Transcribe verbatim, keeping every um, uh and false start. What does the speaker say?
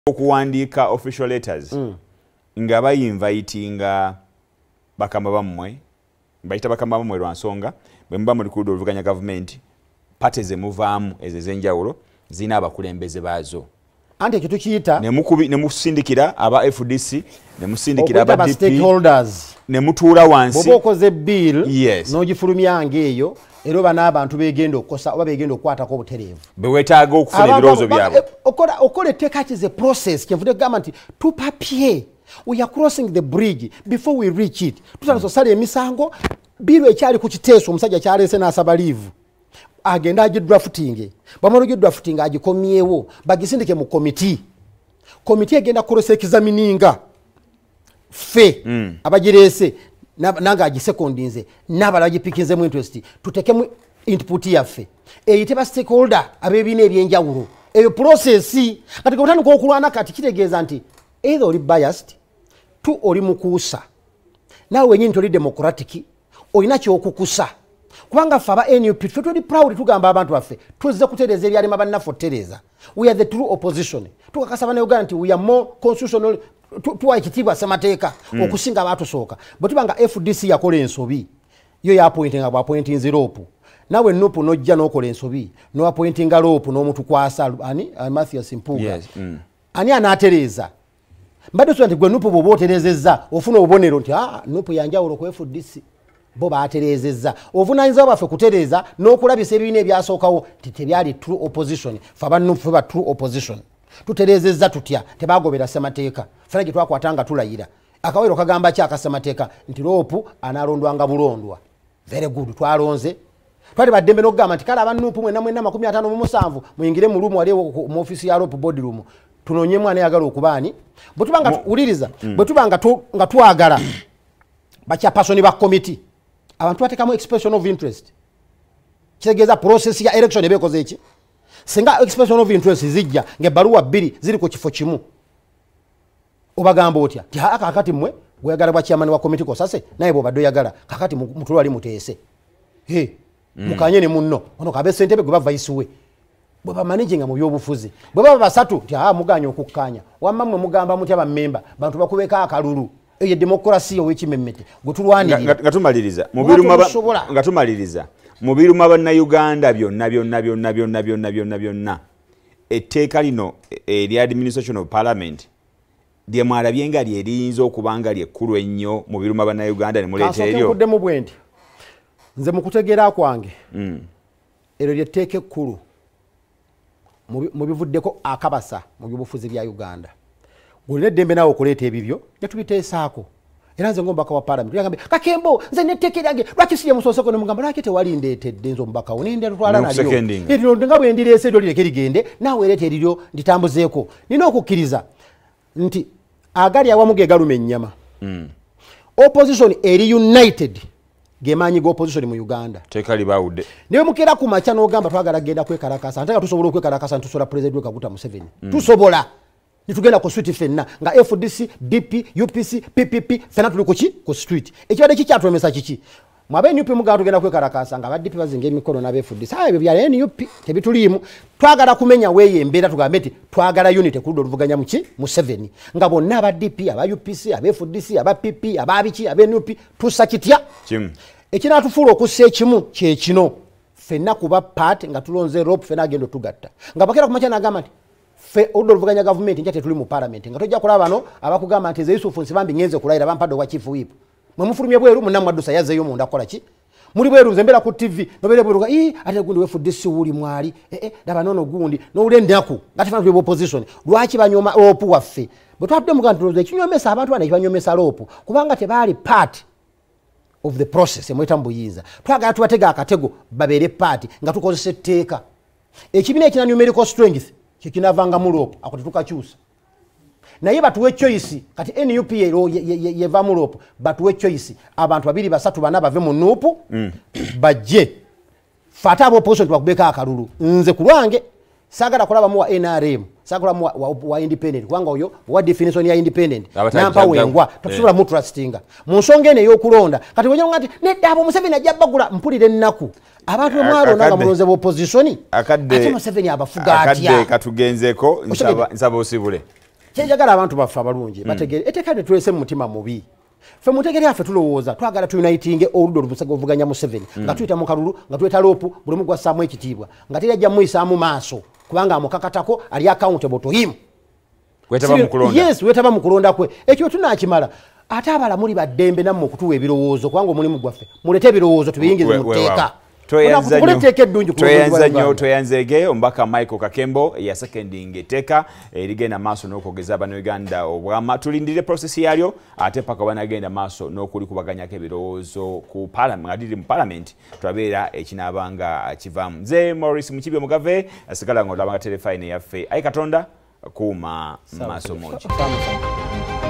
okuwandiika official letters mm. nga bayinvitinga bakama bammwe bayita bakama bammwe lwa nsonga bwe muba mu lukuudo oluvuganya gavumenti pate ze muvaamu ezo ez'enjawulo zina abakulembeze baazo anti ekyo tukiyita ne musindikira aba F D C ne musindikira aba D P stakeholders ne mutuula wansi bw'oba okoze bill yes. n'ogifulumya ng'eyo era oba n'abantu begenda okukosa oba begenda okukwatako obutereevu beweetaaga okufuna ebirowoozo byabwe okola etteeka ki ze process kyenvudde kugamba nti tupapye we are crossing the bridge before we reach it tutandise osala emisango biru ekyali ku kiteeso omusajja kyaleese n'asaba liivu agenda agidrafting bamala ogidrafting agikomyewo bagisindike mu komiti komiti egenda cross examininga fe mm. abagireese nanga agisekondinze n'abala bagipikinze mu interest tutekemu input yaffe eyite ba stakeholder abebina ebyenjawulo eyo process kati kotani ko kulwana kati kitegeeza nti either oli biased tu oli mukuusa nawe wenyini toli democratic olina kyokukusa kubanga ffe aba N U P ffe tuli proud tugamba abantu baffe tuzze kutereeza ebyalema bannaffe otutereeza we are the true opposition tukakasa bana Uganda nti we are more constitutional tuwa ekitiibwa ssemateeka mm. okusinga abatusooka bwe tubanga F D C yakola ensobi yo yapointinga bwapointinze rope nawe nupu nojja n'okola ensobi nowapointinga rope n'omutukwasa ani Mathias Mpuga yes. mm. ani anaatereeza mbadde so nti gwe nupu bw'oba otereezezza ofuna obubonero nti ah nupu yanjawulo ku F D C bo baatereezezza ovunaanyizibwa baffe kutereeza n'okulabisa ebibiina ebyasookawo nti tebyali true opposition fe abanupu fe ba true opposition tutereezezza tutya tebagobera ssemateeka fena gye twakwatanga tulayira akawero kagamba ki akassemateeka nti loopu anaalondwanga bulondwa very good twalonze twali baddembe n'okugamba nti kale abanupu mwena mwena makumi ataano mu musanvu muyingire mu lumu wali mu ofisi ya loopu board room tunoonye mwana ayagala okubaani bwe tuba nga tuwuliriza bwe tuba nga twagala bakyapasoni ba komiti abantu batekamu expression of interest kitegeeza process ya election ebeekoze eki singa expression of interest zijja ng'ebbaluwa bbiri ziri ku kifo kimu obagamba otya ti haa kakati mmwe gweyagala bwa chairman wa komiti kosase naye bw'obadde oyagala kakati mutulu wali muteese he mm. mukanye ne munno ono kabe ssentebe gwe ba vice we bwe bamanaginga mu byobufuzi bwe baba basatu ti haa muganye okukkaanya wamma mmwe mugamba mutya bammemba bantu bakubeka akalulu eyo demokrasi ow'ekimemmete gwe tulwanirira nga tumaliriza nga tumaliriza mu biruma bannayuganda byonna byonna byonna byonna byonna byonna byonna etteeka lino erya administration of parliament lye mwalabye nga lyeriyinza okuba nga lyekkulu ennyo mu biruma bannayuganda ne muleeta eryo kuddemu bwe nti nze mu kutegeera kwange eryo lyetteeka ekkulu mu bivuddeko akabasa mu byobufuzi bya Uganda olina eddembe naawe okuleeta ebibyo ne tubiteesaako era nze ng'omubaka wa parliament yagambe kakembo nze netteeka lyange lwaki sirye musooseko ne mugamba lwaki tewali ndeetedde nze omubaka wo nende twala nalyo eryo nga bwe ndireese eryo lireke ligende naawe ereeta eriryo nditambuzeeko nina okukkiriza nti agali awamu ge galuma ennyama mm. opposition eri united gemaanyi ga opposition mu Uganda teeka libawudde niwe mukeera ku makya n'ogamba twagala genda kwekalakasa ate nga tusobola okwekalakasa ntusobola president we Kaguta Museveni mm. tusobola nitugenda ku street fenna nga F D C D P U P C P P P fenna tuli ku ki ku street ekibadde kikyatwemesa kiki mwabe N U P mugala tugenda kwekalakasa nga aba D P bazinga emikono n'aba F D C ebyo bya N U P tebituliimu twagala kumenya weeye embeera tugambe nti twagala unity ku ludda oluvuganya mu ki Museveni nga bonna aba D P aba U P C aba F D C aba P P aba biki aba N U P tussa kitya ekinaatufuula okussa ekimu kye kino fenna kuba part nga tulonze rope fenna agenda tugatta nga bakera ku makya n'agamba nti fe oludda oluvuganya gavumenti njate tuli mu parliament nga tojja kulaba bano abakugamba nti nze Yusufu Nsibambi ngenze kulayira bampadde wa chief whip mwe mufulumye bweru munnamu addusa yazzeyo munda kola ki muli bweru nze mbeera ku T V nobere bweru ii ate gundi F D C wuli mwali eh eh daba nono gundi n'owula endaku nga tefana tuli opposition lwaki banyoma loopu waffe bwe twatudde mu kantu ekinyomesa abantu bana ekibanyomesa loopu kubanga tebaali part of the process emweta mu buyinza twagala tubatega akatego babeere part nga tukozesa etteeka ekibiina ekina numerical strength kikinavanga mu loopu ako tetukakyusa naye batuwe choice kati N U P yeva mu loopu batuwe choice abantu babiri basatu bana bave mu nuupu mm. bajje fata abo opposition twakubeka akalulu nze ku lwange sagala kulaba mu wa N R M sagala mu wa, wa, wa independent kwanga oyo wa definition ya independent nampa wengwa tutusula mu trustinga mu nsonga ene y'okulonda kati wenye ngati nedda abo Museveni ajja bagula mpulire nnaku abantu mwalo nanga mulonze bo opposition akadde ate Museveni abafuga atya akadde katugenzeko nsaba nsaba osibule kyenjagala abantu baffe abalungi bategeere etteeka tetulese mu mutima mubi ffe mutegere yaffe tulowooza twagala tuunitinge oludda oluvuganya Museveni nga tuyita mu kalulu nga tuyita loopu buli mu gwassaamu ekitiibwa nga terajja muyisaamu maaso kubanga amukakatako ali accountable to him. Wetaba mukulonda. Yes, wetaba mukulonda kwe. Ekyo tunakimala. Ate abalamuli baddembe nammwe okutuwa ebirowoozo kubanga omulimu gwaffe mulete ebirowoozo tubiyingize mu tteeka. Tweyanza nnyo tweyanzege ombaka Michael Kakembo ya seconding etteeka erigenda maaso n'okwogeza Bannayuganda obwama. Tulindire process yalyo ate paka banagenda maaso n'okuli kubaganyako ebirowoozo ku parliament mu parliament twabeera ekinaabanga kivaamu. Nze Maurice Mukibi Omugave asigala ng'olabanga telefine yaffe. Ayi Katonda kuuma maaso mungi.